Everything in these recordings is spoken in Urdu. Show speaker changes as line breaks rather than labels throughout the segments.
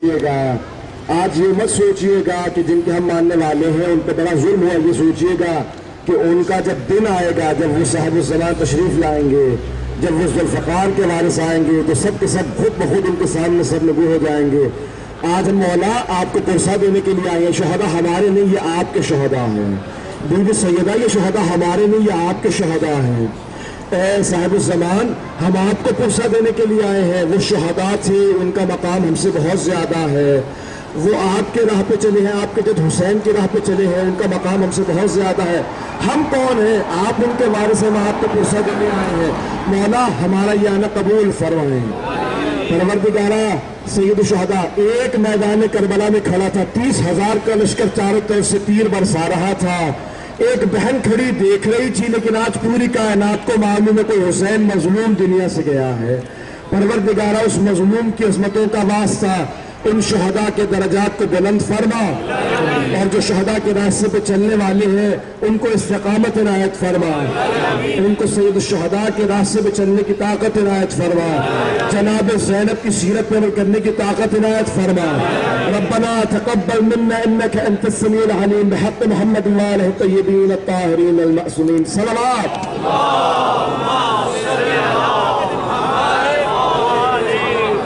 گا آج یہ مت سوچئے گا کہ جن کے ہم ماننے والے ہیں ان پہ بڑا ظلم ہوا، یہ سوچئے گا کہ ان کا جب دن آئے گا، جب وہ صاحب الزمان تشریف لائیں گے، جب وہ ذوالفقار کے وارث آئیں گے تو سب کے سب خود بخود ان کے سامنے سر نگو ہو جائیں گے۔ آج ہم مولا آپ کو پرسہ دینے کے لیے آئے ہیں، شہداء ہمارے نہیں، یہ آپ کے شہداء ہیں۔ بیوی سیدہ یہ شہداء ہمارے نہیں، یہ آپ کے شہداء ہیں۔ اے صاحب الزمان، ہم آپ کو پرسہ دینے کے لیے آئے ہیں، وہ شہداء تھے، ان کا مقام ہم سے بہت زیادہ ہے، وہ آپ کے راہ پہ چلے ہیں، آپ کے جد حسین کی راہ پہ چلے ہیں، ان کا مقام ہم سے بہت زیادہ ہے۔ ہم کون ہیں؟ آپ ان کے وارث ہیں، ہم آپ کو پرسہ دینے آئے ہیں۔ مولا ہمارا یہ آنا قبول فرمائیں۔ پروردگارہ سید الشہداء ایک میدان کربلا میں کھڑا تھا، 30,000 کا لشکر چاروں طرف سے تیر برسا رہا تھا، ایک بہن کھڑی دیکھ رہی تھی، لیکن آج پوری کائنات کو معلوم ہے کوئی حسین مظلوم دنیا سے گیا ہے۔ پروردگارہ اس مظلوم کی عظمتوں کا واسطہ ان شہداء کے درجات کو بلند فرما، اور جو شہداء کے راستے پہ چلنے والے ہیں ان کو استقامت عنایت فرما، ان کو سید الشہداء کے راستے پہ چلنے کی طاقت عنایت فرما، جناب زینب کی سیرت پہ عمل کرنے کی طاقت عنایت فرما۔ ربنا تقبل منا انك انت السميع العليم بحق محمد وآلہ الطیبین الطاہرین المعصومین۔ صلوات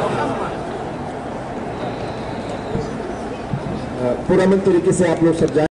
پرامن طریقے سے آپ لوگ سب جائیں۔